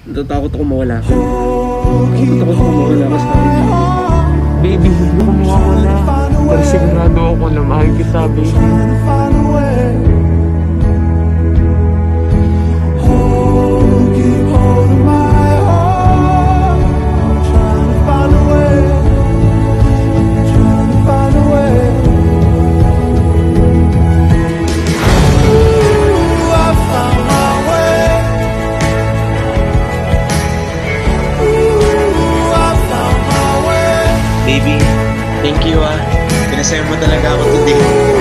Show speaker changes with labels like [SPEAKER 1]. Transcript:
[SPEAKER 1] Natatakot ako mawala ka. Natatakot ako mawala ka sa akin.
[SPEAKER 2] Baby, hindi ko mawawala. Pero sigurado ako na mahal kita, baby.
[SPEAKER 3] Baby, thank you ah. Pinasaya mo talaga ako today.